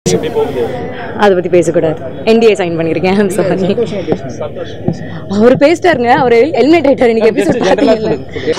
அதை பற்றி பேசக்கூடாது. NDA சைன் பண்ணியிருக்கேன். I'm sorry. அவர் பேசிட்டாருங்க. அவர் எலிமினேட் ஆகிட்டார். இன்னைக்கு எபிசோட் பார்த்தீங்கல்ல.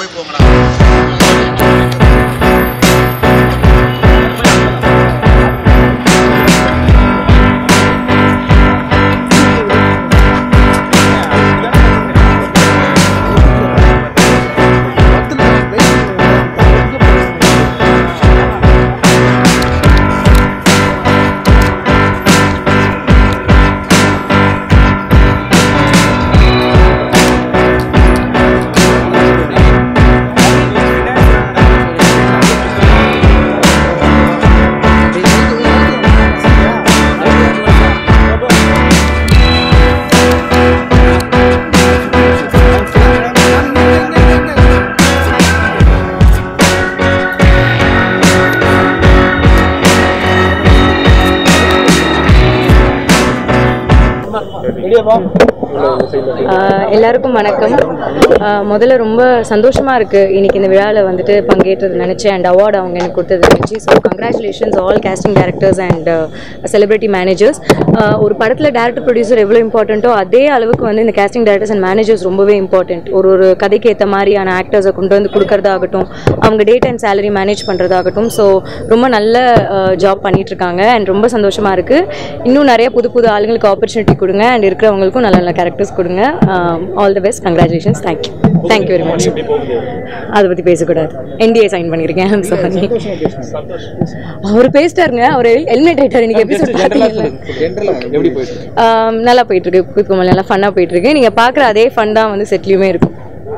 எல்லாருக்கும் வணக்கம். முதல்ல ரொம்ப சந்தோஷமாக இருக்குது இன்னைக்கு இந்த விழாவில் வந்துட்டு பங்கேற்றது நினச்சேன். அண்ட் அவார்டு அவங்க எனக்கு கொடுத்தது நினச்சி. So congratulations all casting directors and celebrity managers. ஒரு படத்தில் டேரக்டர் ப்ரொடியூசர் எவ்வளோ இம்பார்ட்டண்ட்டோ அதே அளவுக்கு வந்து இந்த கேஸ்டிங் டேரக்டர்ஸ் அண்ட் மேனேஜர்ஸ் ரொம்பவே இம்பார்ட்டண்ட். ஒரு கதைக்கு ஏற்ற மாதிரியான ஆக்டர்ஸை கொண்டு வந்து கொடுக்கறதாகட்டும், அவங்க டேட் அண்ட் சேலரி மேனேஜ் பண்ணுறதாகட்டும். ஸோ ரொம்ப நல்ல ஜாப் பண்ணிகிட்ருக்காங்க அண்ட் ரொம்ப சந்தோஷமாக இருக்குது. இன்னும் நிறைய புது புது ஆளுங்களுக்கு ஆப்பர்ச்சுனிட்டி கொடுங்க அண்ட் இருக்கிறவங்களுக்கும் நல்ல நல்ல கேரக்டர்ஸ் கொடுங்க. All the best. Congratulations. Thank you very much. அதை பற்றி பேசக்கூடாது. NDA சைன் பண்ணியிருக்கேன். I'm sorry. அவர் பேசிட்டாருங்க. அவர் எலிமினேட் ஆகிட்டார். இன்னைக்கு எபிசோட் பார்த்தீங்கல்ல. நல்லா போயிட்டுருக்கு. குத்து நல்லா ஃபன்னாக போயிட்டுருக்கு. நீங்கள் பார்க்குற அதே ஃபன் தான் வந்து செட்லேயுமே இருக்கும்.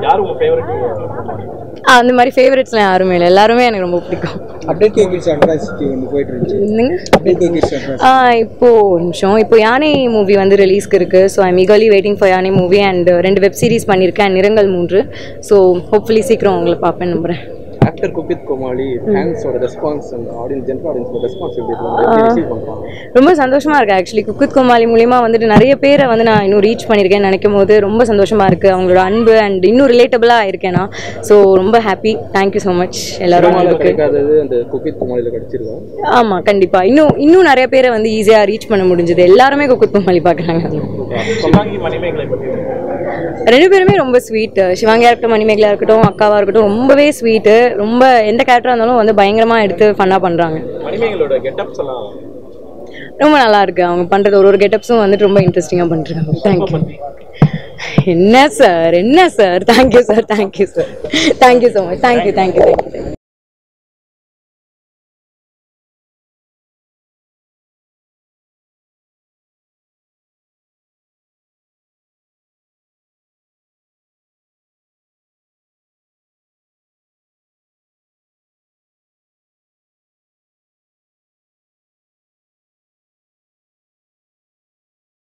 அந்த மாதிரி ஃபேவரட்ஸ்லாம் யாருமே இல்லை. எல்லாருமே எனக்கு ரொம்ப பிடிக்கும். இப்போ நிமிஷம் இப்போ யானை மூவி வந்து ரிலீஸ்க்கு இருக்குது. So I'm eagerly waiting for Yaanai movie. And 2 web series பண்ணியிருக்கேன். நிறங்கள் 3. ஸோ ஹோப்ஃபுல்லி சீக்கிரம் உங்களை பார்ப்பேன் நம்புகிறேன். ஆஃப்டர் குபித் கோமாளி ஃபேன்ஸோட ரெஸ்பான்ஸ் அண்ட் ஆடியன்ஸ் ஜெனரல் ஆடியன்ஸோட ரெஸ்பான்ஸ் எப்படி ரிசீவ் பண்றாங்க? ரொம்ப சந்தோஷமா இருக்கு. ஆக்சுவலி குபித் கோமாளி மூலமா வந்துட்டு நிறைய பேரை வந்து நான் இன்னும் ரீச் பண்ணியிருக்கேன் நினைக்கும் போது ரொம்ப சந்தோஷமா இருக்கு. அவங்களோட அன்பு அண்ட் இன்னும் ரிலேட்டபிளா இருக்கேன் நான். ஸோ ரொம்ப ஹாப்பி. தேங்க்யூ ஸோ மச் எல்லாரும். அந்த குபித் கோமாளியில் கிடைச்சிருக்கோம். ஆமாம், கண்டிப்பா. இன்னும் நிறைய பேரை வந்து ஈஸியாக ரீச் பண்ண முடிஞ்சது. எல்லாருமே குபித் கோமாளி பார்க்குறாங்க. 2 பேருமே ரொம்ப ஸ்வீட். சிவாங்கியா இருக்கட்டும், மணிமேகலா இருக்கட்டும், அக்காவா இருக்கட்டும், ரொம்பவே ஸ்வீட்டு. ரொம்ப எந்த கேரக்டராக இருந்தாலும் வந்து பயங்கரமாக எடுத்து ஃபன்னாக பண்ணுறாங்க. ரொம்ப நல்லா இருக்கு. அவங்க பண்ணுறது ஒரு கெட்டப்ஸும் வந்துட்டு ரொம்ப இன்ட்ரெஸ்டிங்காக பண்ணிருக்காங்க. தேங்க்யூ. என்ன sir thank you sir. Thank you so much. Thank you.